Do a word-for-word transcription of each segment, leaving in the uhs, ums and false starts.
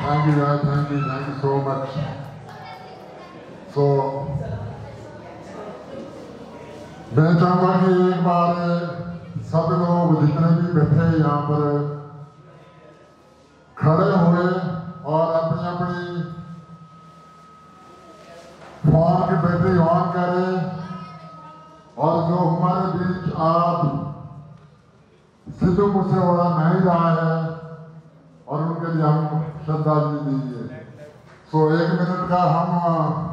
Thank you guys, thank you, thank you so much. So, मैं चाहूँगा कि एक बार सब लोग जितने भी बैठे यहाँ पर खड़े हुए और अपनी अपनी फोन की बैटरी ऑन करें और जो हमारे बीच आप सिद्धू मूसेवाला नहीं रहा है और उनके लिए हम श्रद्धांजलि दीजिए। सो एक मिनट का हम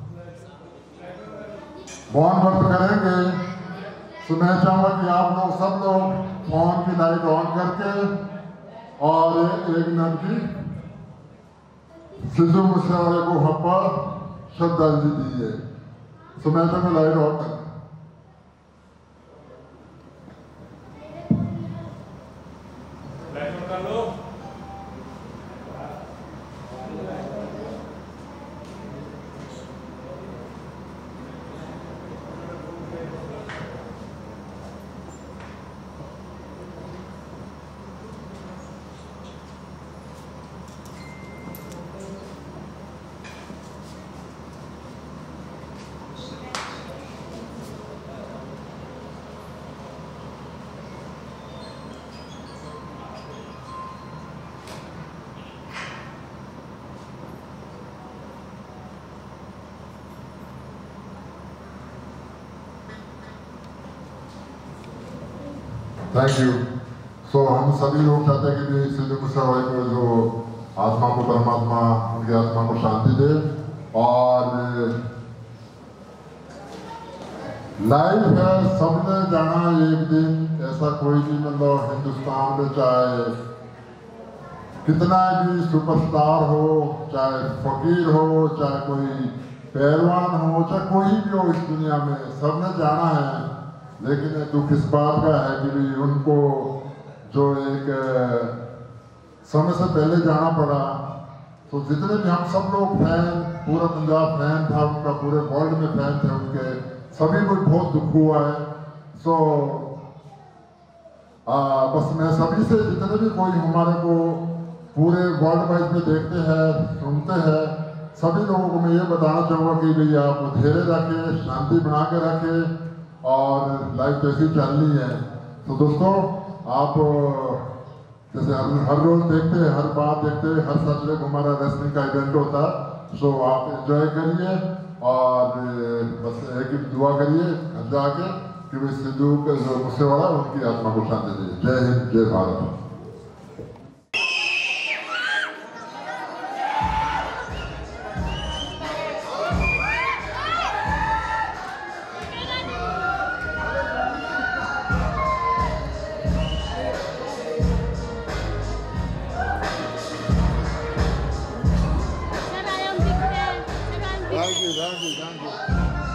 मौन व्रत करेंगे। तो मैं चाहूँगा कि आप लोग सब लोग फोन की लाइट ऑन करके और एक मिनट की सिद्धू मूसेवाले को हम पर श्रद्धांजलि दीजिए। तो मैं चाहूँगा लाइट ऑन कर थैंक यू। सो हम सभी लोग चाहते हैं कि सिद्धू मूसेवाले को जो आत्मा को परमात्मा उनकी आत्मा को शांति दे। और लाइफ है, सबने जाना एक दिन, ऐसा कोई भी मतलब हिंदुस्तान में चाहे कितना भी सुपरस्टार हो, चाहे फकीर हो, चाहे कोई पहलवान हो, चाहे कोई भी हो इस दुनिया में, सबने जाना है। लेकिन दुख इस बात का है कि भी उनको जो एक समय से पहले जाना पड़ा। तो जितने भी हम सब लोग फैन, पूरा पंजाब फैन था उनका, पूरे वर्ल्ड में फैन थे उनके, सभी को बहुत दुख हुआ है। सो आ, बस मैं सभी से जितने भी कोई हमारे को पूरे वर्ल्ड वाइड में देखते हैं, सुनते हैं, सभी लोगों को मैं ये बताना चाहूँगा कि भाई आप धैर्य रखें, शांति बना के रखें और लाइफ जैसी चल रही है। तो दोस्तों आप जैसे हर हर रोज देखते हैं, हर बात देखते हैं, हर सैटरडे को हमारा रेसलिंग का इवेंट होता है। सो आप एंजॉय करिए और बस एक ही दुआ करिए घर जाके कि भाई सिद्धू के जो मूसेवाला उनकी आत्मा को शांति दे। जय हिंद, जय Bharat. Thank you, thank you, thank you.